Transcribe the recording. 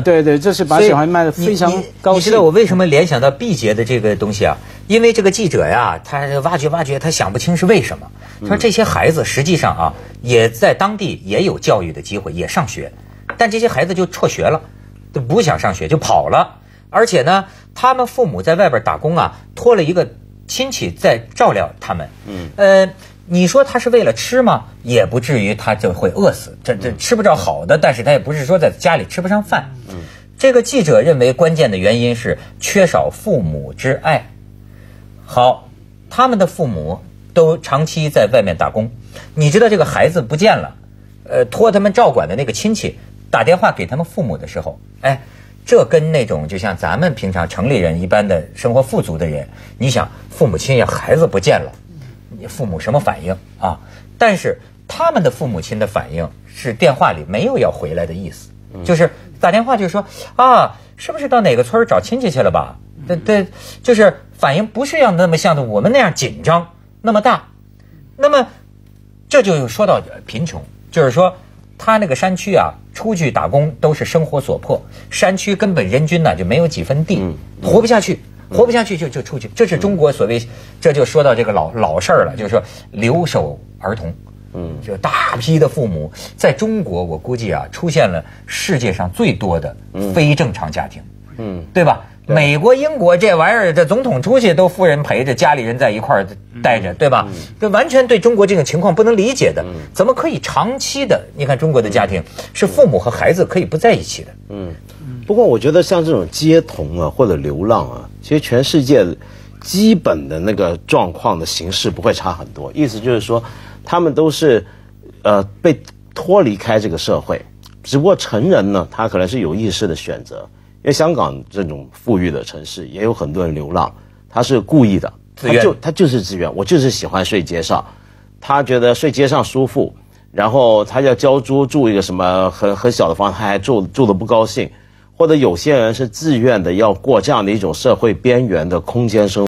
对对，这是把小孩卖得非常高兴。 你知道我为什么联想到毕节的这个东西啊？因为这个记者呀，他挖掘，他想不清是为什么。他说这些孩子实际上啊，也在当地也有教育的机会，也上学，但这些孩子就辍学了，都不想上学就跑了。而且呢，他们父母在外边打工啊，托了一个亲戚在照料他们。你说他是为了吃吗？也不至于他就会饿死，这吃不着好的，但是他也不是说在家里吃不上饭。这个记者认为关键的原因是缺少父母之爱。好，他们的父母都长期在外面打工，你知道这个孩子不见了，托他们照管的那个亲戚打电话给他们父母的时候，这跟那种就像咱们平常城里人一般的生活富足的人，你想父母亲呀，孩子不见了，你父母什么反应啊？但是他们的父母亲的反应是电话里没有要回来的意思，就是打电话就说啊，是不是到哪个村找亲戚去了吧？对，就是反应不是要那么像我们那样紧张那么大。那么这就说到贫穷，就是说他那个山区啊，出去打工都是生活所迫，山区根本人均呢就没有几分地，活不下去就出去。这是中国所谓，这就说到这个老事儿了，就是说留守儿童。就大批的父母在中国，我估计啊，出现了世界上最多的非正常家庭，对吧？美国、英国这玩意儿，这总统出去都夫人陪着，家里人在一块儿待着，对吧？这完全对中国这种情况不能理解的，怎么可以长期的？你看中国的家庭是父母和孩子可以不在一起的。 不过我觉得像这种街童啊或者流浪啊，其实全世界基本的那个状况的形式不会差很多。意思就是说，他们都是被脱离开这个社会，只不过成人呢，他可能是有意识的选择。因为香港这种富裕的城市也有很多人流浪，他是故意的，他就是自愿，我就是喜欢睡街上，他觉得睡街上舒服，然后他要交租住一个什么很小的房子，他还住得不高兴，或者有些人是自愿的要过这样的一种社会边缘的空间生活。